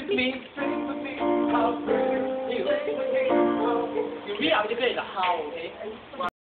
me, sing with me, how pretty you sing with me. You read out the good, how, okay?